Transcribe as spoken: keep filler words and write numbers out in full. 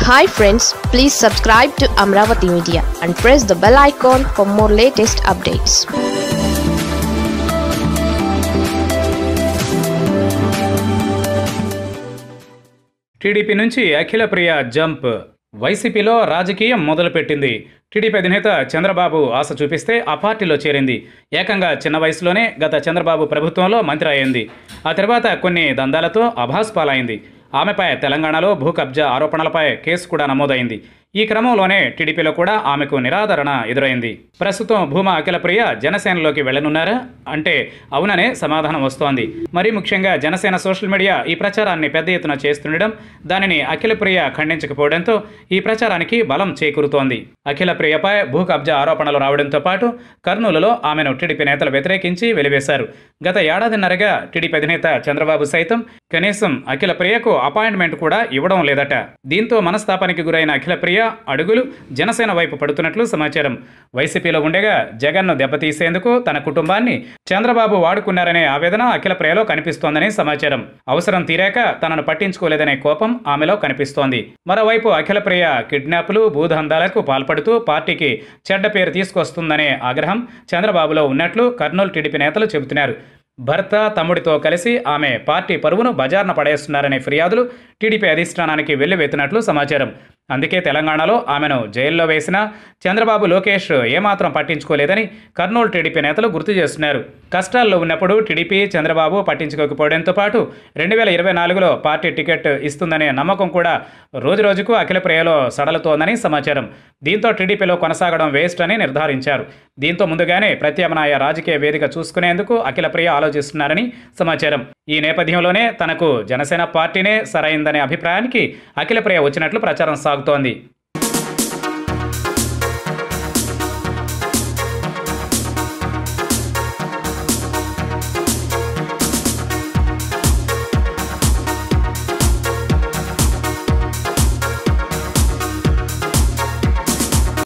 Hi friends, please subscribe to Amaravathi Media and press the bell icon for more latest updates. TDP నుంచి అఖిల ప్రియ jump. వైసీపీలో రాజకీయం మొదలుపెట్టింది. TDP అధినేత చంద్రబాబు ఆశ చూపిస్తే ఆ పార్టీలో చేరింది. ఏకంగా చిన్న వయసులోనే గత చంద్రబాబు ప్రభుత్వంలో మంత్రి అయింది. ఆ తర్వాత కొన్ని దందాలతో అభాస్పాలైంది. ఆమెపై తెలంగాణలో భూ కబ్జా ఆరోపణలపై కేసు కూడా నమోదైంది. ఈ క్రమంలోనే టీడీపీలో కూడా ఆమెకు నిరాదరణ ఎదురైంది. ప్రస్తుతం భూమా అఖిల ప్రియ జనసేనలోకి వెళ్లనున్నారా అంటే అవుననే సమాధానం వస్తోంది. మరీ ముఖ్యంగా జనసేన సోషల్ మీడియా ఈ ప్రచారాన్ని పెద్ద ఎత్తున చేస్తుండడం, దానిని అఖిల ప్రియ ఖండించకపోవడంతో ఈ ప్రచారానికి బలం చేకూరుతోంది. అఖిల ప్రియపై భూ కబ్జా ఆరోపణలు రావడంతో పాటు కర్నూలులో ఆమెను టీడీపీ నేతలు వ్యతిరేకించి వెలివేశారు. గత ఏడాదిన్నరగా టీడీపీ అధినేత చంద్రబాబు సైతం కనీసం అఖిల ప్రియకు అపాయింట్మెంట్ కూడా ఇవ్వడం లేదట. దీంతో మనస్తాపానికి గురైన అఖిల ప్రియ అడుగులు జనసేన వైపు పడుతున్నట్లు సమాచారం. వైసీపీలో ఉండగా జగన్ను దెబ్బతీసేందుకు తన కుటుంబాన్ని చంద్రబాబు వాడుకున్నారనే ఆవేదన అఖిల ప్రియలో కనిపిస్తోందని సమాచారం. అవసరం తీరాక తనను పట్టించుకోలేదనే కోపం ఆమెలో కనిపిస్తోంది. మరోవైపు అఖిల ప్రియ కిడ్నాప్లు, భూదందాలకు పాల్పడుతూ పార్టీకి చెడ్డ పేరు తీసుకొస్తుందనే ఆగ్రహం చంద్రబాబులో ఉన్నట్లు కర్నూలు టీడీపీ నేతలు చెబుతున్నారు. భర్త, తమ్ముడితో కలిసి ఆమె పార్టీ పరువును బజార్న పడేస్తున్నారనే ఫిర్యాదులు టీడీపీ అధిష్టానానికి వెల్లువెత్తినట్లు సమాచారం. అందుకే తెలంగాణలో ఆమెను జైల్లో వేసినా చంద్రబాబు, లోకేష్ ఏమాత్రం పట్టించుకోలేదని కర్నూలు టీడీపీ నేతలు గుర్తు చేస్తున్నారు. కష్టాల్లో ఉన్నప్పుడు టీడీపీ, చంద్రబాబు పట్టించుకోకపోవడంతో పాటు రెండు వేల ఇరవై నాలుగులో పార్టీ టికెట్ ఇస్తుందనే నమ్మకం కూడా రోజురోజుకు అఖిల ప్రియలో సడలుతోందని సమాచారం. దీంతో టీడీపీలో కొనసాగడం వేస్ట్ అని నిర్ధారించారు. దీంతో ముందుగానే ప్రత్యామ్నాయ రాజకీయ వేదిక చూసుకునేందుకు అఖిల ప్రియ ఆలోచిస్తున్నారని సమాచారం. ఈ నేపథ్యంలోనే తనకు జనసేన పార్టీనే సరైందనే అభిప్రాయానికి అఖిల ప్రియ వచ్చినట్లు ప్రచారం సాగుతోంది.